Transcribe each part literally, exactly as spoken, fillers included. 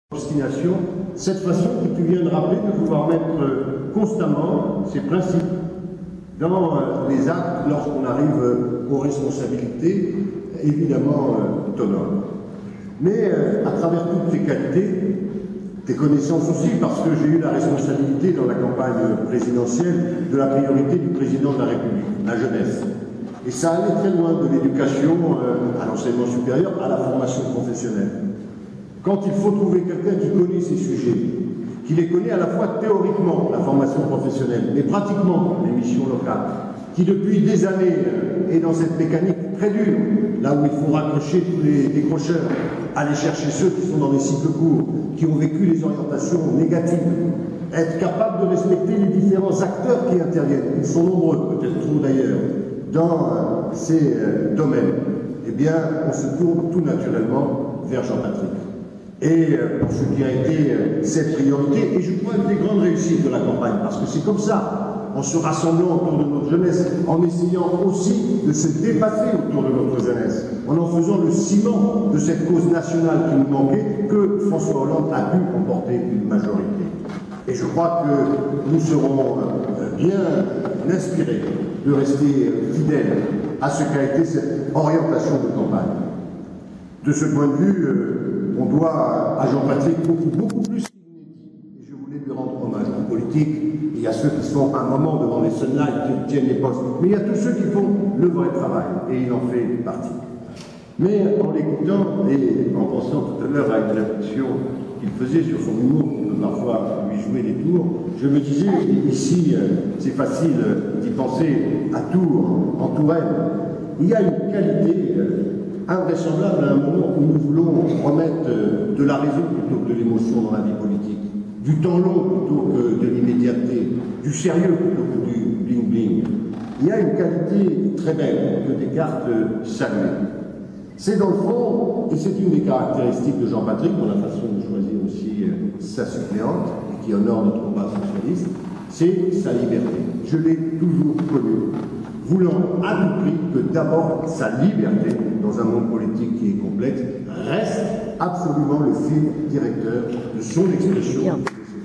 Obstination, cette façon que tu viens de rappeler de pouvoir mettre constamment ces principes dans les actes lorsqu'on arrive aux responsabilités, évidemment autonomes. Mais à travers toutes tes qualités, tes connaissances aussi, parce que j'ai eu la responsabilité dans la campagne présidentielle de la priorité du président de la République, la jeunesse. Et ça allait très loin de l'éducation à l'enseignement supérieur, à la formation professionnelle. Quand il faut trouver quelqu'un qui connaît ces sujets, qui les connaît à la fois théoriquement, la formation professionnelle, mais pratiquement les missions locales, qui depuis des années est dans cette mécanique très dure, là où il faut raccrocher tous les décrocheurs, aller chercher ceux qui sont dans les cycles courts, qui ont vécu les orientations négatives, être capable de respecter les différents acteurs qui interviennent, ils sont nombreux, peut-être trop d'ailleurs, dans ces domaines, eh bien, on se tourne tout naturellement vers Jean-Patrick. Et pour ce qui a été cette priorité, et je crois une des grandes réussites de la campagne, parce que c'est comme ça, en se rassemblant autour de notre jeunesse, en essayant aussi de se dépasser autour de notre jeunesse, en en faisant le ciment de cette cause nationale qui nous manquait, que François Hollande a pu emporter une majorité. Et je crois que nous serons bien inspirés de rester fidèles à ce qu'a été cette orientation de campagne. De ce point de vue, on doit à Jean-Patrick beaucoup, beaucoup plus qu'il n'est dit. Et je voulais lui rendre hommage aux politiques. Il y a ceux qui sont à un moment devant les sunlights, qui obtiennent les postes. Mais il y a tous ceux qui font le vrai travail. Et il en fait partie. Mais en l'écoutant et en pensant tout à l'heure à une réflexion qu'il faisait sur son humour, qui peut parfois lui jouer des tours, je me disais, ici, c'est facile d'y penser à Tours, en Touraine, il y a une qualité invraisemblable à un moment où nous voulons remettre de la raison plutôt que de l'émotion dans la vie politique, du temps long plutôt que de l'immédiateté, du sérieux plutôt que du bling-bling. Il y a une qualité très belle que Descartes saluait. C'est dans le fond, et c'est une des caractéristiques de Jean-Patrick, dans la façon de choisir aussi sa suppléante, et qui honore notre combat socialiste, c'est sa liberté. Je l'ai toujours connu, voulant à tout prix que d'abord sa liberté, dans un monde politique qui est complexe, reste absolument le fil directeur de son expression. Bien.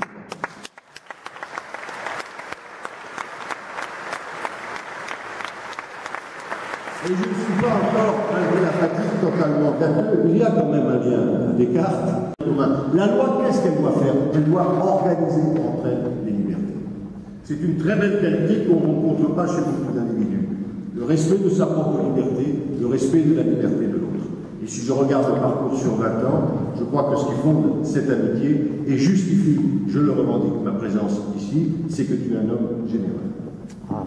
Et je ne suis pas encore, malgré la fatigue, totalement gâteux. Il y a quand même un lien, Descartes. La loi, qu'est-ce qu'elle doit faire? Elle doit organiser entre elles les libertés. C'est une très belle qualité qu'on ne rencontre pas chez beaucoup d'individus. Le respect de sa propre liberté, le respect de la liberté de l'autre. Et si je regarde le parcours sur vingt ans, je crois que ce qui fonde cette amitié et justifie, je le revendique, ma présence ici, c'est que tu es un homme généreux. Ah.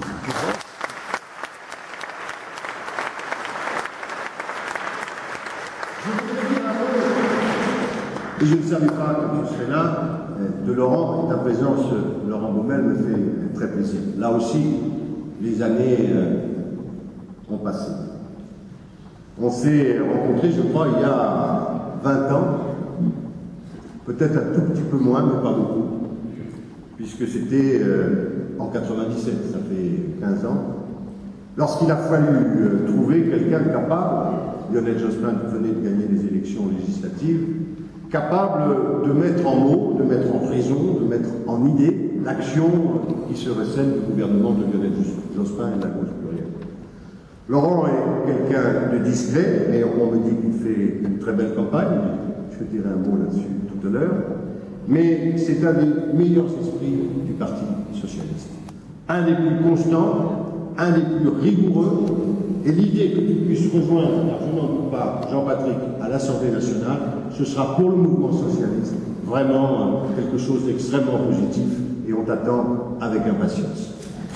Je voudrais dire un mot, et je ne savais pas que tu serais là, de Laurent, et ta présence, Laurent Baumel, me fait très plaisir. Là aussi, les années euh, ont passé. On s'est rencontrés, je crois, il y a vingt ans, peut-être un tout petit peu moins, mais pas beaucoup, puisque c'était euh, en quatre-vingt-dix-sept, ça fait quinze ans, lorsqu'il a fallu euh, trouver quelqu'un capable, Lionel Jospin venait de gagner les élections législatives, capable de mettre en mots, de mettre en raison, de mettre en idée l'action qui serait celle du gouvernement de Lionel Jospin et de la gauche plurielle. Laurent est quelqu'un de discret, et on me dit qu'il fait une très belle campagne, je dirai un mot là-dessus tout à l'heure, mais c'est un des meilleurs esprits du Parti socialiste. Un des plus constants, un des plus rigoureux, et l'idée que tu puisses rejoindre, je n'en doute pas, Jean-Patrick à l'Assemblée nationale, ce sera pour le mouvement socialiste vraiment quelque chose d'extrêmement positif, et on t'attend avec impatience.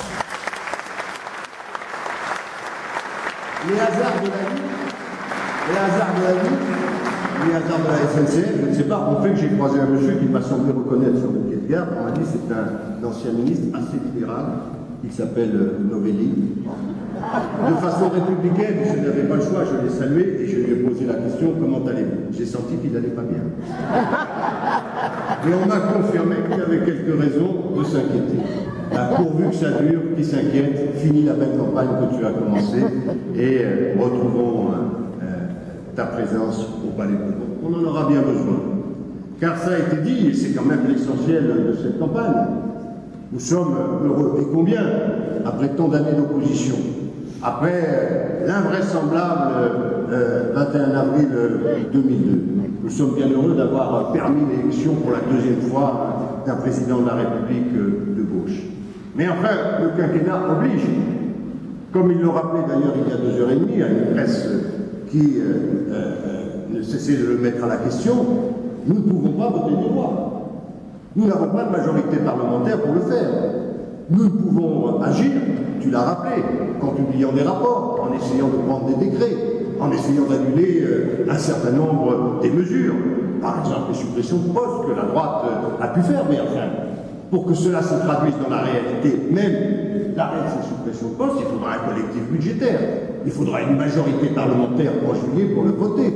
Les hasards de la vie, les hasards de la vie, les hasards de la S N C F, je ne sais pas, ont fait que j'ai croisé un monsieur qui m'a semblé reconnaître sur le quai de gare. On m'a dit c'est un ancien ministre assez libéral, il s'appelle Novelli. De façon républicaine, je n'avais pas le choix, je l'ai salué et je lui ai posé la question comment allez-vous? J'ai senti qu'il n'allait pas bien. Mais on m'a confirmé qu'il y avait quelques raisons de s'inquiéter. Bah, pourvu que ça dure, qui s'inquiète, finis la belle campagne que tu as commencée et euh, retrouvons euh, ta présence au Palais de Bourbon. On en aura bien besoin. car ça a été dit, et c'est quand même l'essentiel de cette campagne, nous sommes heureux. Et combien, après tant d'années d'opposition, après l'invraisemblable euh, vingt et un avril deux mille deux, nous sommes bien heureux d'avoir permis l'élection pour la deuxième fois d'un président de la République de gauche. Mais enfin, le quinquennat oblige, comme il le rappelait d'ailleurs il y a deux heures et demie à une presse qui euh, euh, ne cessait de le mettre à la question, nous ne pouvons pas voter des lois. Nous n'avons pas de majorité parlementaire pour le faire. Nous ne pouvons agir, tu l'as rappelé, en publiant des rapports, en essayant de prendre des décrets, en essayant d'annuler euh, un certain nombre des mesures, par exemple les suppressions de postes que la droite euh, a pu faire, mais enfin, pour que cela se traduise dans la réalité, même l'arrêt de ces suppressions de postes, il faudra un collectif budgétaire, il faudra une majorité parlementaire en juillet pour le voter.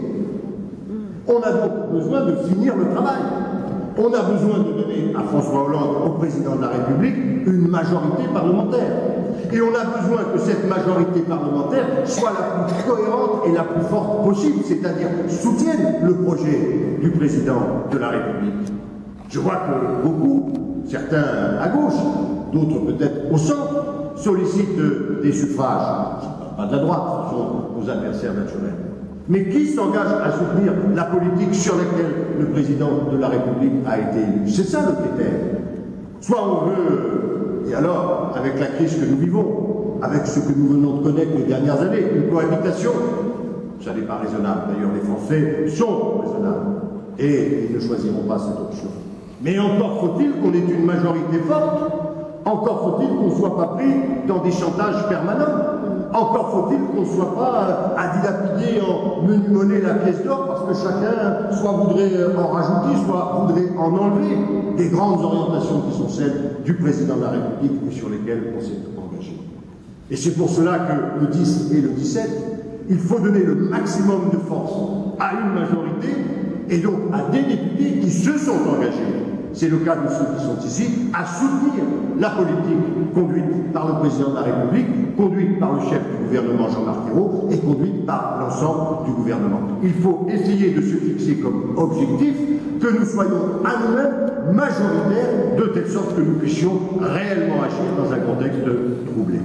On a donc besoin de finir le travail. On a besoin de donner à François Hollande, au président de la République, une majorité parlementaire. Et on a besoin que cette majorité parlementaire soit la plus cohérente et la plus forte possible, c'est-à-dire soutienne le projet du président de la République. Je vois que beaucoup, certains à gauche, d'autres peut-être au centre, sollicitent des suffrages. Je ne parle pas de la droite, ce sont nos adversaires naturels. Mais qui s'engage à soutenir la politique sur laquelle le président de la République a été élu? C'est ça le critère. Soit on veut, et alors, avec la crise que nous vivons, avec ce que nous venons de connaître les dernières années, une cohabitation, ça n'est pas raisonnable. D'ailleurs, les Français sont raisonnables. Et ils ne choisiront pas cette option. Mais encore faut-il qu'on ait une majorité forte, encore faut-il qu'on ne soit pas pris dans des chantages permanents. Encore faut-il qu'on ne soit pas à dilapider en menu monnaie la pièce d'or parce que chacun soit voudrait en rajouter, soit voudrait en enlever des grandes orientations qui sont celles du président de la République et sur lesquelles on s'est engagé. Et c'est pour cela que le dix et le dix-sept, il faut donner le maximum de force à une majorité et donc à des députés qui se sont engagés. C'est le cas de ceux qui sont ici, à soutenir la politique conduite par le président de la République, conduite par le chef du gouvernement Jean-Marc Ayrault et conduite par l'ensemble du gouvernement. Il faut essayer de se fixer comme objectif que nous soyons à nous-mêmes majoritaires, de telle sorte que nous puissions réellement agir dans un contexte troublé.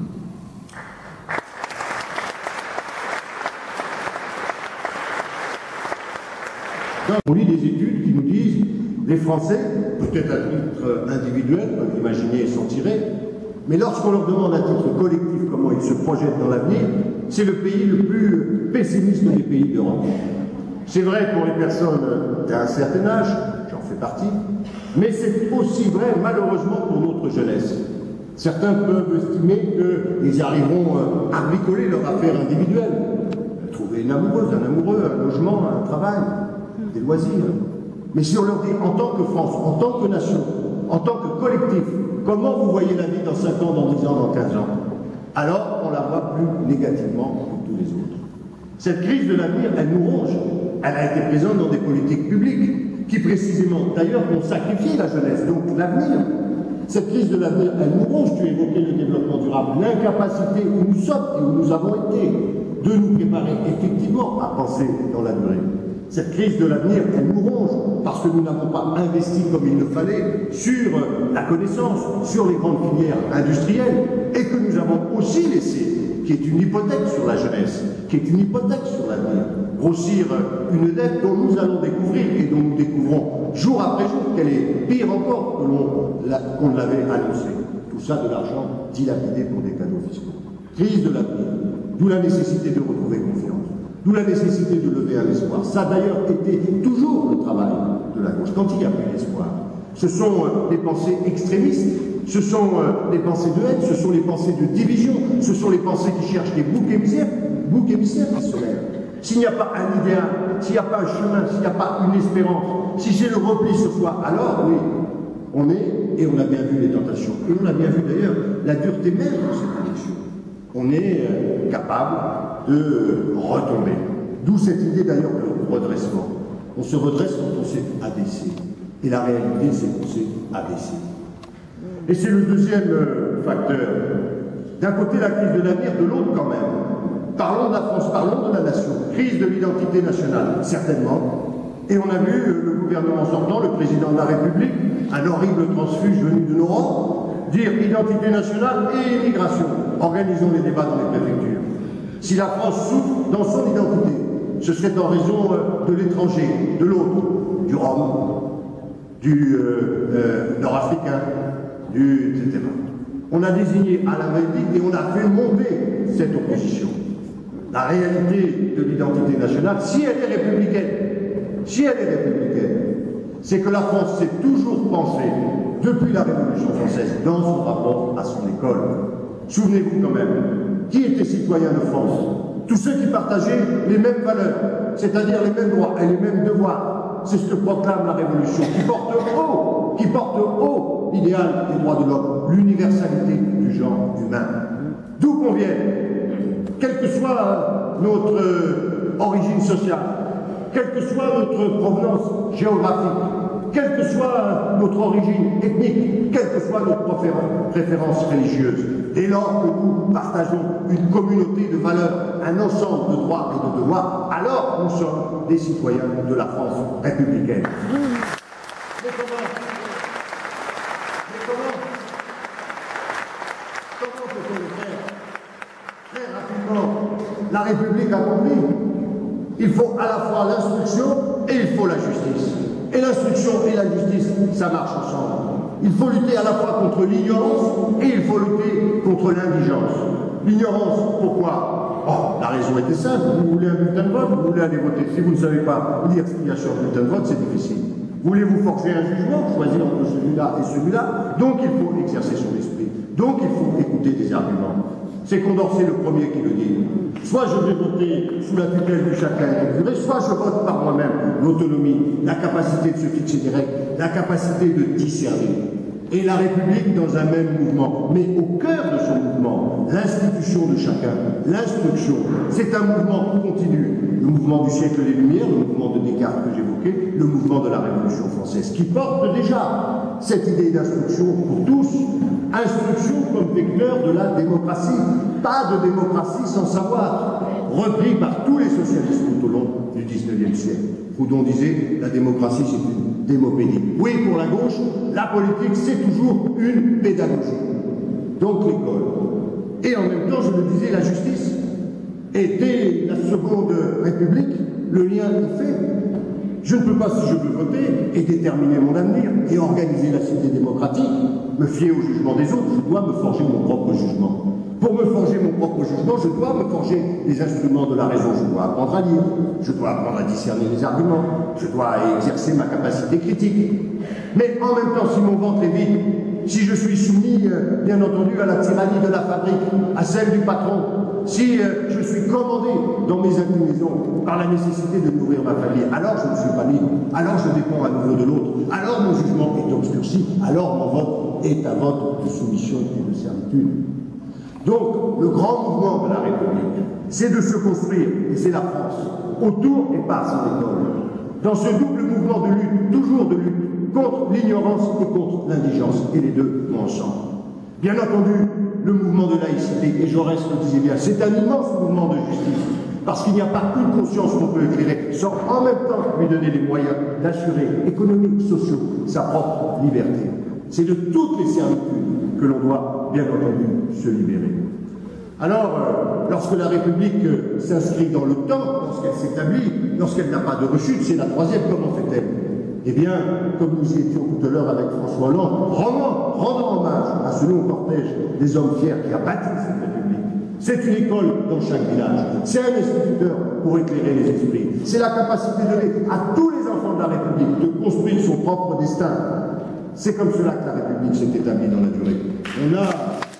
On lit des études qui nous disent les Français, peut-être à titre individuel, peuvent imaginer et s'en tirer, mais lorsqu'on leur demande à titre collectif comment ils se projettent dans l'avenir, c'est le pays le plus pessimiste des pays d'Europe. C'est vrai pour les personnes d'un certain âge, j'en fais partie, mais c'est aussi vrai malheureusement pour notre jeunesse. Certains peuvent estimer qu'ils arriveront à bricoler leur affaire individuelle, trouver une amoureuse, un amoureux, un logement, un travail, des loisirs. Mais si on leur dit, en tant que France, en tant que nation, en tant que collectif, comment vous voyez la vie dans cinq ans, dans dix ans, dans quinze ans, alors on la voit plus négativement que tous les autres. Cette crise de l'avenir, elle nous ronge. Elle a été présente dans des politiques publiques qui, précisément, d'ailleurs, ont sacrifié la jeunesse, donc l'avenir. Cette crise de l'avenir, elle nous ronge. Tu évoquais le développement durable, l'incapacité où nous sommes et où nous avons été de nous préparer effectivement à penser dans la durée. Cette crise de l'avenir, elle nous ronge parce que nous n'avons pas investi comme il le fallait sur la connaissance, sur les grandes filières industrielles et que nous avons aussi laissé, qui est une hypothèque sur la jeunesse, qui est une hypothèque sur l'avenir, grossir une dette dont nous allons découvrir et dont nous découvrons jour après jour qu'elle est pire encore que l'on qu'on l'avait annoncé. Tout ça de l'argent dilapidé pour des cadeaux fiscaux. Crise de l'avenir, d'où la nécessité de retrouver confiance. D'où la nécessité de lever un espoir. Ça a d'ailleurs été toujours le travail de la gauche, quand il y a plus d'espoir. Ce sont euh, les pensées extrémistes, ce sont euh, les pensées de haine, ce sont les pensées de division, ce sont les pensées qui cherchent des boucs émissaires, boucs émissaires qui se lèvent. S'il n'y a pas un idéal, s'il n'y a pas un chemin, s'il n'y a pas une espérance, si c'est le repli sur soi, alors oui, on est, et on a bien vu les tentations, et on a bien vu d'ailleurs la dureté même de cette élection. On est euh, capable de retomber. D'où cette idée d'ailleurs de redressement. On se redresse quand on s'est abaissé. Et la réalité, c'est qu'on s'est abaissé. Et c'est le deuxième euh, facteur. D'un côté, la crise de l'avenir, de l'autre quand même. Parlons de la France, parlons de la nation. Crise de l'identité nationale, certainement. Et on a vu le gouvernement sortant, le président de la République, un horrible transfuge venu de nos rangs, dire identité nationale et immigration. Organisons les débats dans les préfectures. Si la France souffre dans son identité, ce serait en raison de l'étranger, de l'autre, du Rome, du euh, euh, Nord-Africain, du et cetera. On a désigné à la Belgique et on a fait monter cette opposition. La réalité de l'identité nationale, si elle est républicaine, si elle est républicaine, c'est que la France s'est toujours pensée, depuis la Révolution française, dans son rapport à son école. Souvenez-vous quand même, qui étaient citoyens de France? Tous ceux qui partageaient les mêmes valeurs, c'est-à-dire les mêmes droits et les mêmes devoirs. C'est ce que proclame la Révolution, qui porte haut, qui porte haut l'idéal des droits de l'homme, l'universalité du genre humain. D'où qu'on vienne, quelle que soit notre euh, origine sociale, quelle que soit notre provenance géographique, quelle que soit notre origine ethnique, quelle que soit notre préférence religieuse, dès lors que nous partageons une communauté de valeurs, un ensemble de droits et de devoirs, alors nous sommes des citoyens de la France républicaine. Mais comment, mais comment, comment peut-on le faire? Très rapidement, la République a compris. Il faut à la fois l'instruction et il faut la justice. Et l'instruction et la justice, ça marche ensemble. Il faut lutter à la fois contre l'ignorance et il faut lutter contre l'indigence. L'ignorance, pourquoi? Oh, la raison était simple. Vous voulez un bulletin de vote, vous voulez aller voter. Si vous ne savez pas lire ce qu'il y a sur le bulletin de vote, c'est difficile. Voulez-vous forger un jugement, choisir entre celui-là et celui-là? Donc il faut exercer son esprit. Donc il faut écouter des arguments. C'est Condorcet le premier qui le dit. Soit je vais voter sous la tutelle du chacun et soit je vote par moi-même. L'autonomie, la capacité de se fixer des règles, la capacité de discerner. Et la République dans un même mouvement, mais au cœur de ce mouvement, l'institution de chacun, l'instruction, c'est un mouvement continu. Le mouvement du siècle des Lumières, le mouvement de Descartes que j'évoquais, le mouvement de la Révolution française, qui porte déjà cette idée d'instruction pour tous, instruction comme vecteur de la démocratie. Pas de démocratie sans savoir, repris par tous les socialistes tout au long du dix-neuvième siècle. Proudhon disait, la démocratie c'est une démopédie. Oui, pour la gauche, la politique c'est toujours une pédagogie. Donc l'école. Et en même temps, je le disais, la justice. Et dès la Seconde République, le lien est fait. Je ne peux pas, si je veux voter et déterminer mon avenir et organiser la cité démocratique, me fier au jugement des autres, je dois me forger mon propre jugement. Pour me forger mon propre jugement, je dois me forger les instruments de la raison. Je dois apprendre à lire, je dois apprendre à discerner les arguments, je dois exercer ma capacité critique. Mais en même temps, si mon ventre est vide, si je suis soumis, euh, bien entendu, à la tyrannie de la fabrique, à celle du patron, si euh, je suis commandé dans mes inclinaisons par la nécessité de nourrir ma famille, alors je ne suis pas libre, alors je dépends à nouveau de l'autre, alors mon jugement est obscurci, alors mon vote est un vote de soumission et de servitude. Donc, le grand mouvement de la République, c'est de se construire, et c'est la France, autour et par son école, dans ce double mouvement de lutte, toujours de lutte, contre l'ignorance et contre l'indigence, et les deux vont ensemble. Bien entendu, le mouvement de laïcité, et Jaurès le disait bien, c'est un immense mouvement de justice, parce qu'il n'y a pas qu'une conscience qu'on peut éclairer, sans en même temps lui donner les moyens d'assurer, économiques, sociaux, sa propre liberté. C'est de toutes les servitudes que l'on doit, bien entendu, se libérer. Alors, euh, lorsque la République euh, s'inscrit dans le temps, lorsqu'elle s'établit, lorsqu'elle n'a pas de rechute, c'est la troisième, comment fait-elle? Eh bien, comme nous y étions tout à l'heure avec François Hollande, rendant, rendant hommage à ce long cortège des hommes fiers qui a bâti cette République. C'est une école dans chaque village, c'est un instituteur pour éclairer les esprits, c'est la capacité donnée à tous les enfants de la République de construire son propre destin. C'est comme cela que la République s'est établie dans la durée. On a